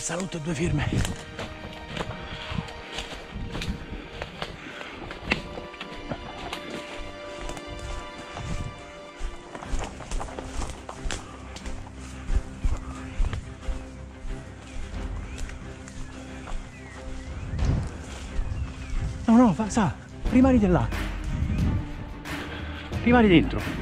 salotto e 2 firme. No, sa, rimani di là. Rimani dentro.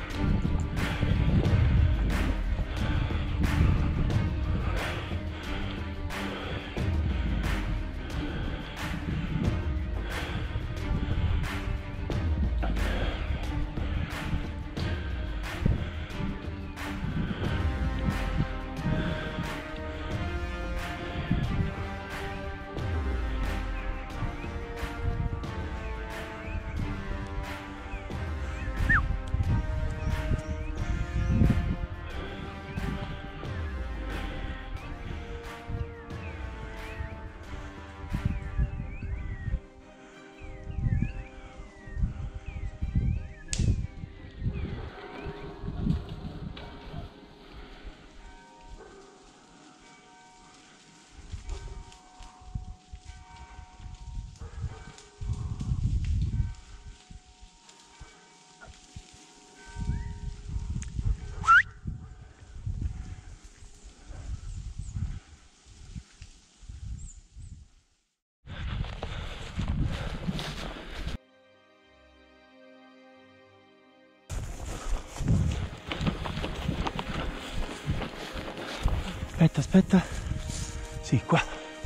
Aspetta. Sì, qua.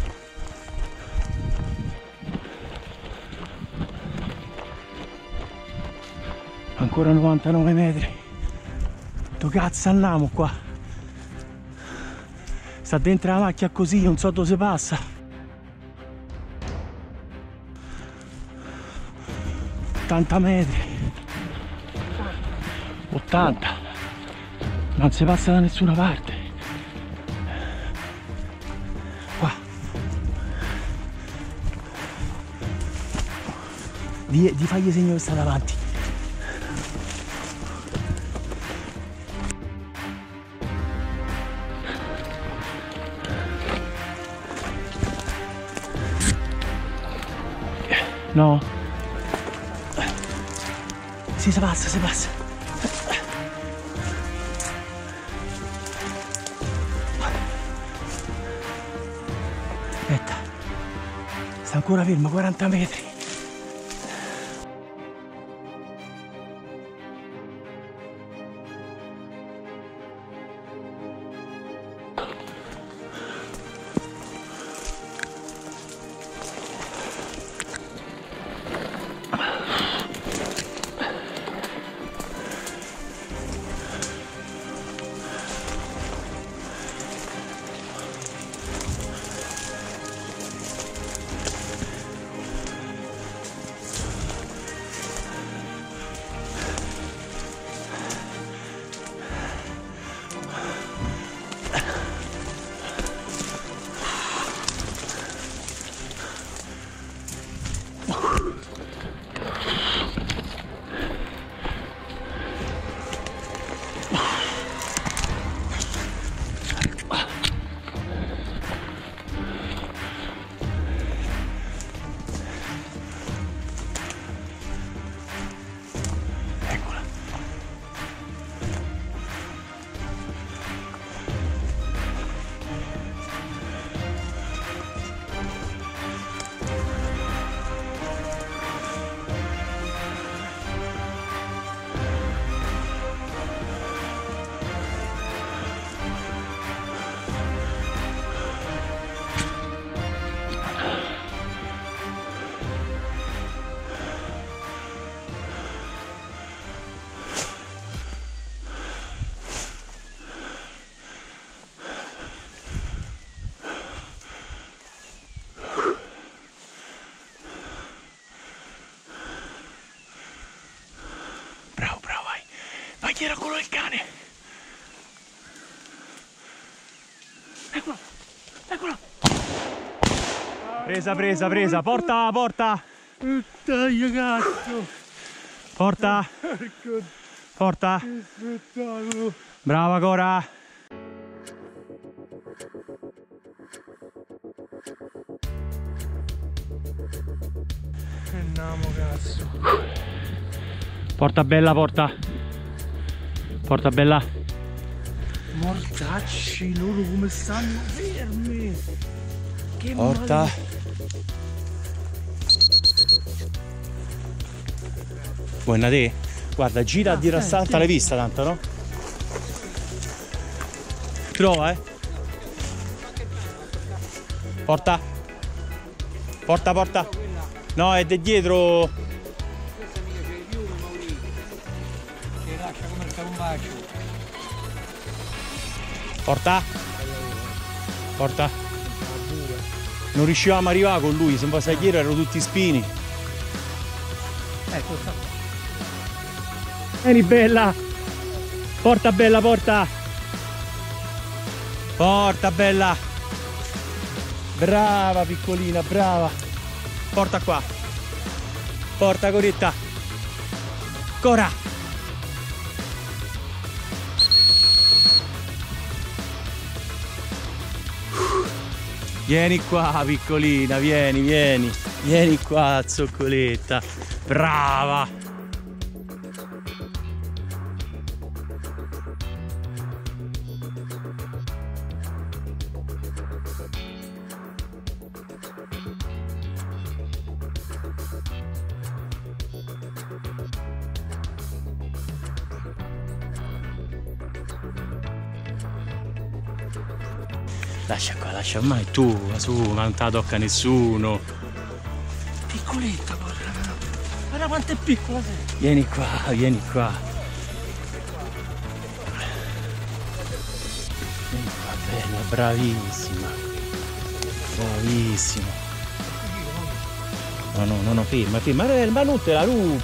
Ancora 99 metri. Dove cazzo andiamo qua? Sta dentro la macchina così, non so dove si passa. 80 metri. 80. Non si passa da nessuna parte. Di fagli segno che sta davanti. No. Sì, si passa. Aspetta. Sta ancora fermo, 40 metri. Chi era quello del cane? Eccolo! Presa, porta! Dai cazzo! Porta! Che spettacolo! Brava Cora! Andiamo, cazzo. Porta bella, porta. Porta bella. Mortacci, loro come stanno fermi. Che Porta. Buona te. Guarda, gira a dire a Santa, l'hai vista tanto, no? Trova, Porta. Porta, porta. No, è di dietro. Questa mica c'è più, Maurito. Che lascia come il calumbaggio. Porta. Porta. Non riuscivamo a arrivare con lui, se un po' sai dietro erano tutti spini. Ecco, sta. Vieni bella. Porta bella, porta. Porta bella. Brava piccolina, brava. Porta qua. Porta Coretta. Cora. Vieni qua piccolina, vieni, vieni. Vieni qua, zoccoletta. Brava. Lascia qua, lascia, ormai tu, su, ma non te la tocca nessuno. Piccoletta, guarda. Guarda quanto è piccola sei. Vieni qua, vieni qua. Vieni qua, bella, bravissima. Bravissima. No, no, no, no, ferma, ferma, ma non te la rubi.